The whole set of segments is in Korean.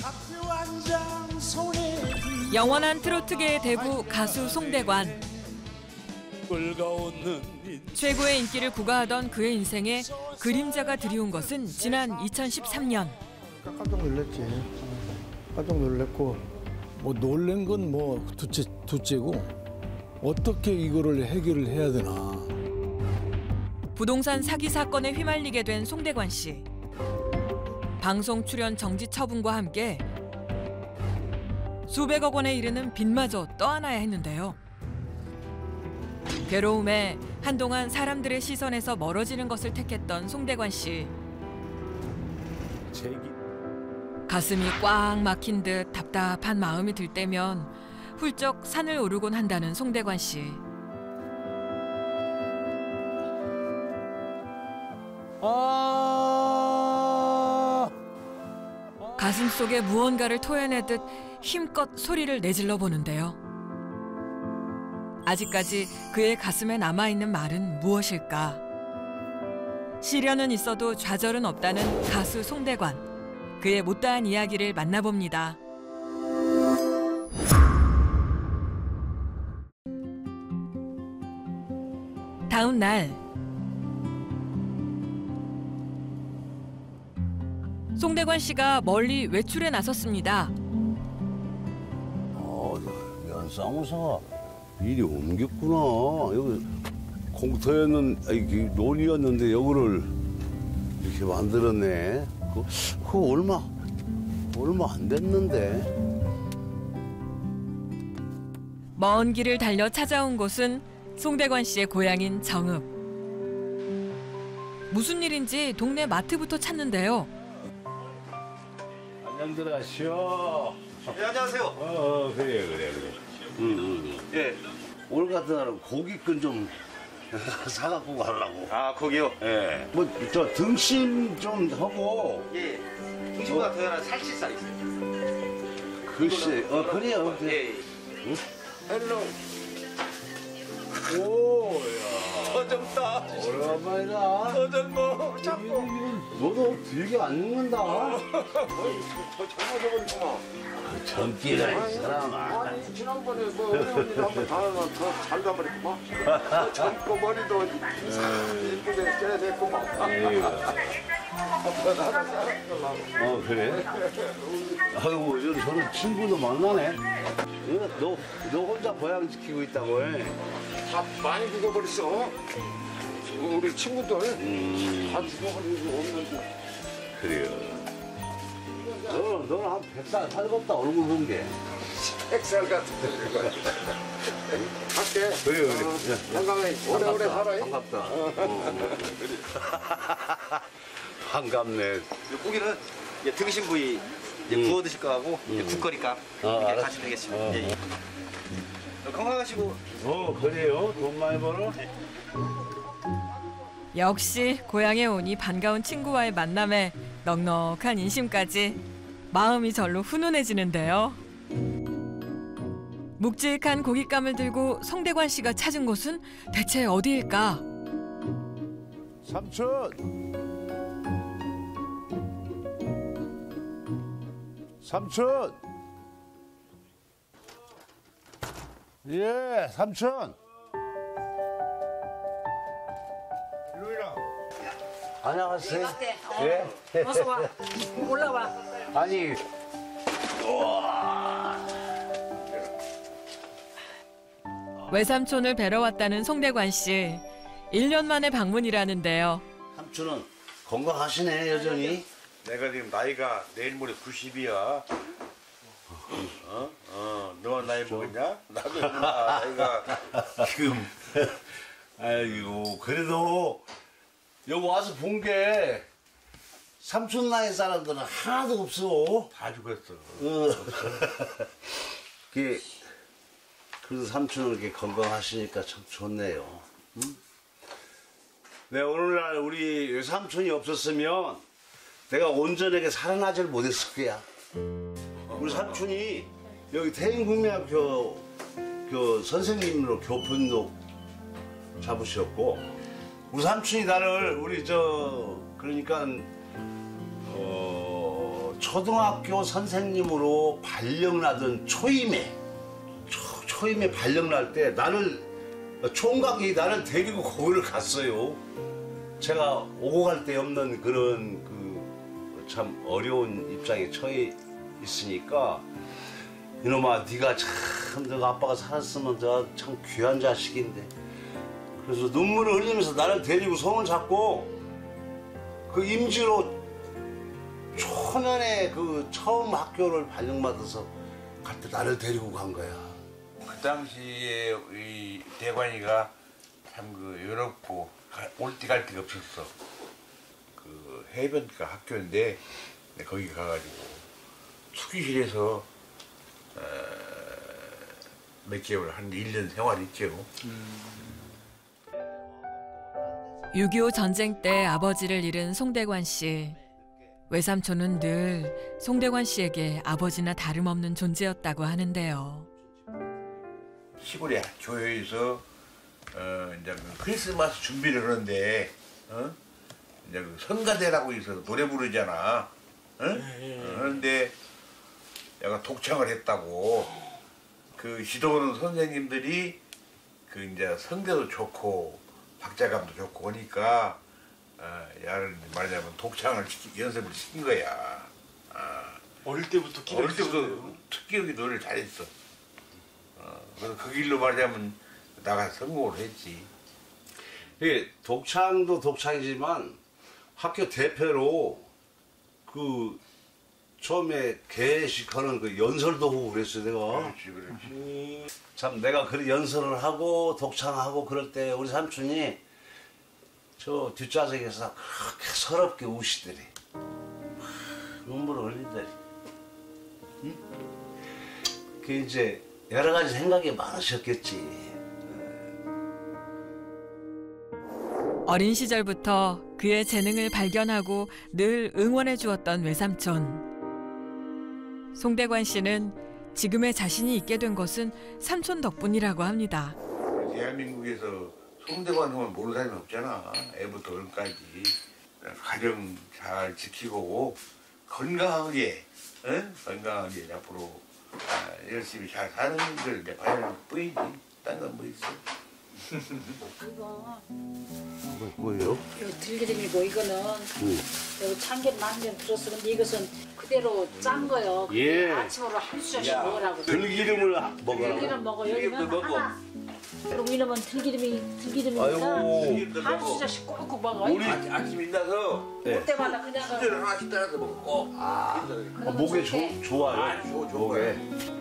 영원한 트로트계의 대부 가수 송대관. 최고의 인기를 구가하던 그의 인생에 그림자가 드리운 것은 지난 2013년. 깜짝 놀랐지. 깜짝 놀랐고 뭐 놀란 건 뭐 둘째고 어떻게 이거를 해결을 해야 되나. 부동산 사기 사건에 휘말리게 된 송대관 씨. 방송 출연 정지 처분과 함께 수백억 원에 이르는 빚마저 떠안아야 했는데요. 괴로움에 한동안 사람들의 시선에서 멀어지는 것을 택했던 송대관 씨. 가슴이 꽉 막힌 듯 답답한 마음이 들 때면 훌쩍 산을 오르곤 한다는 송대관 씨. 가슴 속에 무언가를 토해내듯 힘껏 소리를 내질러 보는데요. 아직까지 그의 가슴에 남아있는 말은 무엇일까? 시련은 있어도 좌절은 없다는 가수 송대관. 그의 못다한 이야기를 만나봅니다. 다음 날 송대관 씨가 멀리 외출에 나섰습니다. 면사무소가 일이 옮겼구나. 여기 공터였는 논이었는데 여기를 이렇게 만들었네. 그거 얼마 안 됐는데. 먼 길을 달려 찾아온 곳은 송대관 씨의 고향인 정읍. 무슨 일인지 동네 마트부터 찾는데요. 안녕들 하시오. 네, 안녕하세요. 그래. 예. 오늘 같은 날은 고기끈 좀 사갖고 가려고. 아, 거기요? 예. 뭐 저 등심 좀 하고. 예. 등심보다 더 하나 살치살 있어요. 글쎄, 그래요. 예. 응? 헬로. 오, 야. 터졌다. 오랜만이다. 터졌노. 잡고. 너도 되게 안 늙는다. 저 젊어져버리구만. 젊기가 이 사람아. 아니, 지난번에 뭐 어머니도 한번 더 잘도 버렸구만. 젊고 머리도 이쁘게 깨냈구만. 그래? 아이고, 저는 친구도 만나네. 너 혼자 고향 지키고 있다고 해. 다 많이 죽어버렸어. 우리 친구들 다 죽어버리고 없는데. 그래요. 너는 한 100살 살겠다, 얼굴 본 게. 100살 같은 거. 갈게. 그래. 건강해. 오래오래 살아. 반갑다. 반갑네. 고기는 등심 부위 구워 드실 거하고 국거리값 이렇게 같이 드리겠습니다. 예. 건강하시고. 그래요? 돈 많이 벌어? 역시 고향에 오니 반가운 친구와의 만남에 넉넉한 인심까지 마음이 절로 훈훈해지는데요. 묵직한 고깃감을 들고 송대관 씨가 찾은 곳은 대체 어디일까? 삼촌! 예, 삼촌! 루이랑. 안녕하세요. 예? 어서 와. 올라와. 아니, 외삼촌을 뵈러 왔다는 송대관 씨. 1년 만에 방문이라는데요. 삼촌은 건강하시네, 여전히. 내가 지금 나이가 내일 모레 90이야. 너 나이 먹었냐? 나도 나이가 지금. 아이고, 그래도 여기 와서 본 게 삼촌 나이 사람들은 하나도 없어. 다 죽었어. 그래도 삼촌은 이렇게 건강하시니까 참 좋네요. 응? 네, 오늘날 우리 외삼촌이 없었으면 내가 온전하게 살아나질 못했을 거야. 우리 삼촌이 여기 태인국민학교 선생님으로 교편도 잡으셨고, 우리 삼촌이 나를 그러니까 초등학교 선생님으로 발령나던 초임에 발령날 때 총각이 나를 데리고 거기를 갔어요. 제가 오고 갈 데 없는 그런 참 어려운 입장에 처해 있으니까 이놈아 네가 참 너가 아빠가 살았으면 내가 참 귀한 자식인데 그래서 눈물을 흘리면서 나를 데리고 손을 잡고 그 임지로 초년에 그 처음 학교를 발령받아서 갈 때 나를 데리고 간 거야. 그 당시에 이 대관이가 참 외롭고 올 데 갈 데가 없었어. 그 해변가 학교인데 거기 가가지고 투기실에서 몇 개월 한 1년 생활했죠. 6.25 전쟁 때 아버지를 잃은 송대관 씨. 외삼촌은 늘 송대관 씨에게 아버지나 다름없는 존재였다고 하는데요. 시골의 교회에서 이제 크리스마스 준비를 하는데 이제 성가대라고 해서 노래 부르잖아. 그런데 내가 독창을 했다고 그 지도하는 선생님들이 그 이제 성대도 좋고 박자감도 좋고 하니까 야를 말하자면 독창을 연습을 시킨 거야. 어릴 때부터 특기하게 노래를 잘했어. 그래서 그 길로 말하자면 나가 성공을 했지. 이게 독창도 독창이지만 학교 대표로 그 처음에 개식하는 그 연설도 하고 그랬어요, 내가. 그렇지. 참 내가 그 연설을 하고 독창하고 그럴 때 우리 삼촌이 저 뒷좌석에서 그렇게 서럽게 우시더래. 눈물을 흘리더래. 응? 그 이제 여러 가지 생각이 많으셨겠지. 어린 시절부터 그의 재능을 발견하고 늘 응원해 주었던 외삼촌. 송대관 씨는 지금의 자신이 있게 된 것은 삼촌 덕분이라고 합니다. 대한민국에서 송대관 하면 모르는 사람이 없잖아. 애부터 어른까지. 가정 잘 지키고 건강하게 건강하게 앞으로 열심히 잘 사는 걸 내 바라는 뿐이지. 딴 건 뭐 있어. 이거 뭐예요? 이거 들기름이고 이거는 여기 참기름 한점 들었어. 근데 이것은 그대로 짠 거요. 예. 아침으로 한 수저씩 먹으라고. 들기름을 먹어라. 들기름 먹어. 여기는 먹어. 하나. 그럼 이놈은 들기름이니까 아이고. 한 수저씩 꼭꼭 먹어. 우리 아침 일어나서 올 때마다 그냥 수저를 하나씩 따라서 먹고. 목에 좋아요. 목에.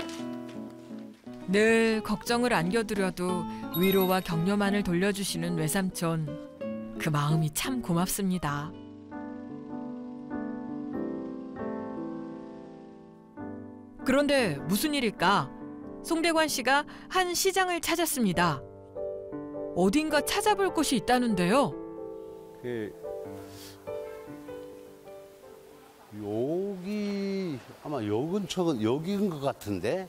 늘 걱정을 안겨드려도 위로와 격려만을 돌려주시는 외삼촌. 그 마음이 참 고맙습니다. 그런데 무슨 일일까? 송대관 씨가 한 시장을 찾았습니다. 어딘가 찾아볼 곳이 있다는데요. 여기 아마 요 근처가 여기인 것 같은데.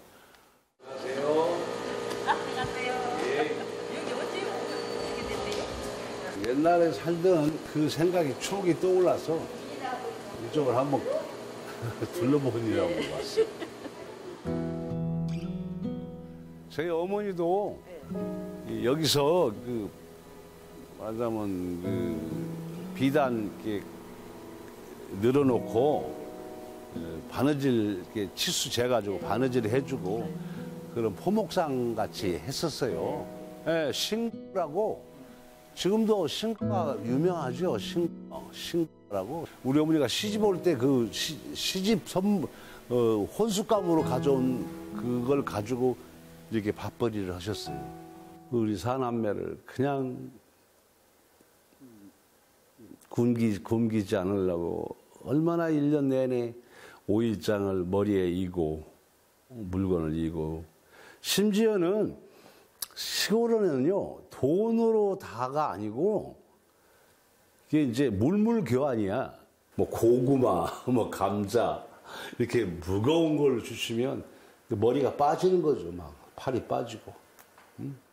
옛날에 살던 그 생각이 추억이 떠올라서 이쪽을 한번 둘러보니라고 왔어요. 저희 어머니도 여기서 그 말하자면 그 비단 이렇게 늘어놓고 바느질 이렇게 치수 재가지고 바느질 해주고 그런 포목상 같이 했었어요. 예, 신구라고 지금도 신구가 유명하죠. 신구라고 우리 어머니가 시집 올 때 그 시집 혼숙감으로 가져온 그걸 가지고 이렇게 밥벌이를 하셨어요. 우리 사남매를 그냥 굶기지 않으려고 얼마나 1년 내내 오일장을 머리에 이고 물건을 이고 심지어는 시골에는요 돈으로 다가 아니고 이게 이제 물물교환이야. 뭐 고구마, 뭐 감자 이렇게 무거운 걸 주시면 머리가 빠지는 거죠. 막 팔이 빠지고.